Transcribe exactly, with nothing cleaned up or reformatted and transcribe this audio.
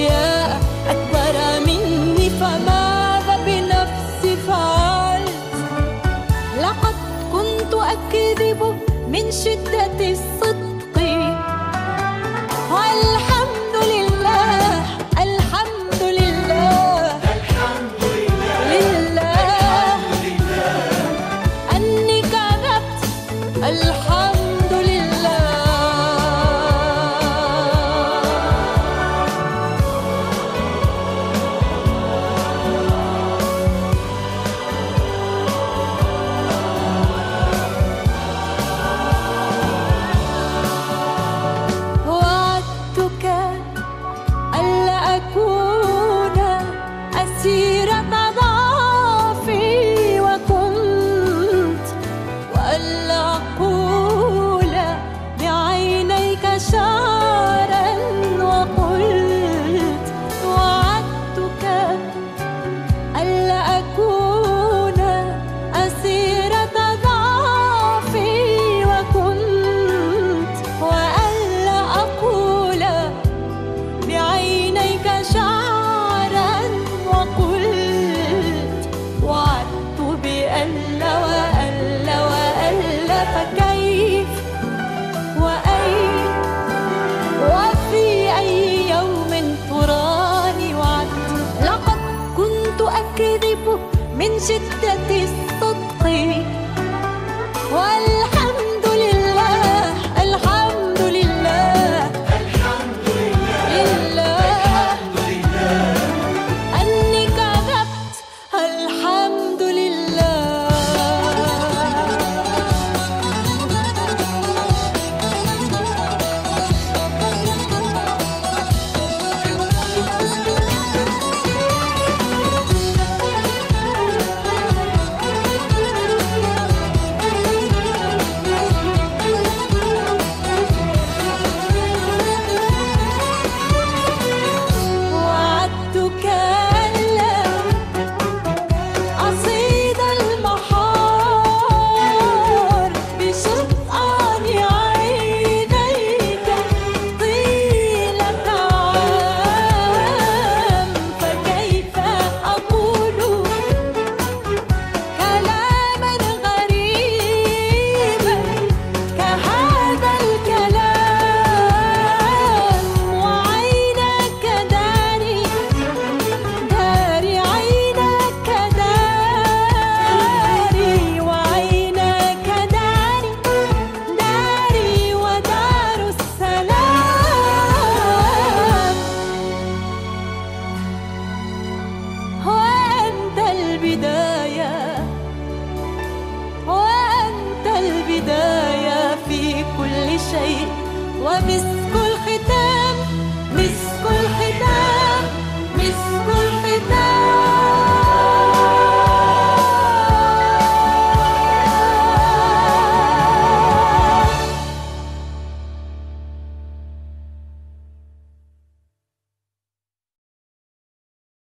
أشياء أكبر مني، فماذا بنفسي فعلت؟ لقد كنت أكذب من شدة الصدق، والحمد لله الحمد لله الحمد لله أني كذبت، الحمد لله. وعدتك ألا أكون أسيرة ضعفي، وكنت وألا أقول بعينيك شعرا، وقلت وعدتك ألا أكون أسيرة ضعفي، وكنت وألا أقول بعينيك شعرا، وقلت وعدت بألا وألا وألا، فكيف وأين وفي أي يوم تراني وعدت؟ لقد كنت أكذب من شدة الصدق، والحمد لله الحمد لله الحمد لله أني كذبت، الحمد لله. وعدتك ألا أصيد المحار بشطآن عينيك طيلة عام، فكيف أقول كلاما غريبا كهذا الكلام؟ وعينك داري داري عينك داري، وعينك داري داري ودار السلام. وأنت البداية وأنت البداية في كل شيء، ومسك الختام